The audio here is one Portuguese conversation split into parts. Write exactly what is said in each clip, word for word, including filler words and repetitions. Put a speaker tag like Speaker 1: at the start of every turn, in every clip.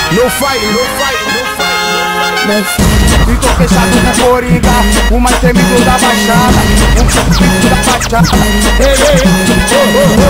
Speaker 1: No fight, no fight, no fight, no fight.
Speaker 2: E tô fechado com Coringa, o mais temido da baixada, o pico da fachada. Ei, ei, oh, oh,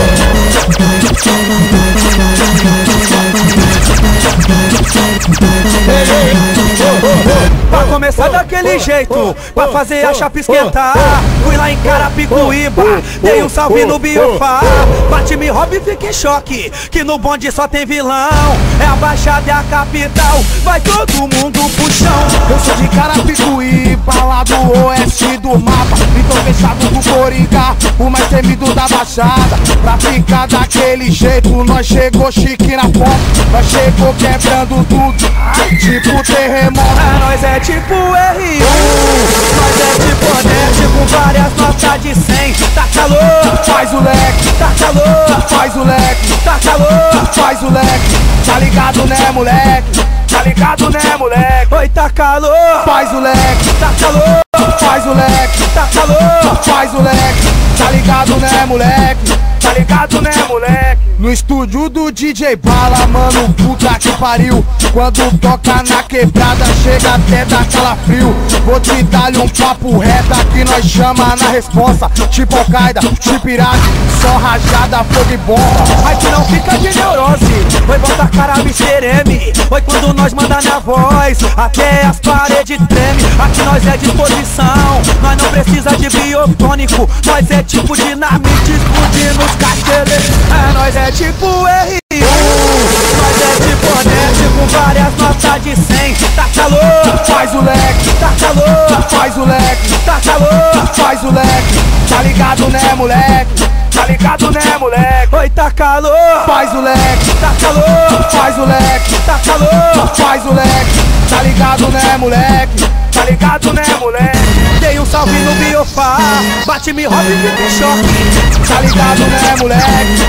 Speaker 2: oh. Ei, ei, oh, oh, oh. Pra começar daquele jeito, pra fazer a chapa esquentar, fui lá em Carapicuíba, dei um salve no Biofá. Bate, me rouba e fica em choque, que no bonde só tem vilão. É a Baixada, é a capital, vai todo mundo pro chão. Eu sou de Carapicuíba, lá do oeste do mapa, e tô fechado com Coringa, o mais temido da Baixada. Pra ficar daquele jeito, nós chegou chique na foto, nós chegou quebrando tudo, tipo terremoto. É, nós é tipo R um, nós é tipo Honest, com várias notas de cem. Tá calor, faz o leque, tá calor, faz o leque, tá calor, faz o leque. Tá ligado né moleque, tá ligado né moleque. Oi, tá calor, faz o leque, tá calor, faz o leque, tá calor, faz o leque. Tá ligado né moleque, tá ligado né moleque. No estúdio do D J Bala, mano, puta que pariu. Quando toca na quebrada, chega até dar calafrio. Vou te dar um papo reto que nós chama na resposta. Tipo Al-Qaeda, tipo Iraque, só rajada, fogo e bomba. Aí tu não fica de neurose, oi, bota a cara, me sereme. Oi, quando nós manda na voz, até as paredes treme. Aqui nós é disposição, nós não precisa de biotônico. Nós é tipo dinamite, explodindo os castelos. É, nós é tipo R um, nós é tipo Honest, com várias notas de cem. Tá calor, faz o leque, tá calor, faz o leque, tá calor, faz o leque. Tá ligado né moleque, tá ligado né moleque. Oi, tá calor, faz o leque, tá calor, faz o leque, tá calor, faz o leque. Tá ligado né moleque, tá ligado né moleque. Dei um salve no Biofá, bate, me rouba e fica em choque. Tá ligado né moleque,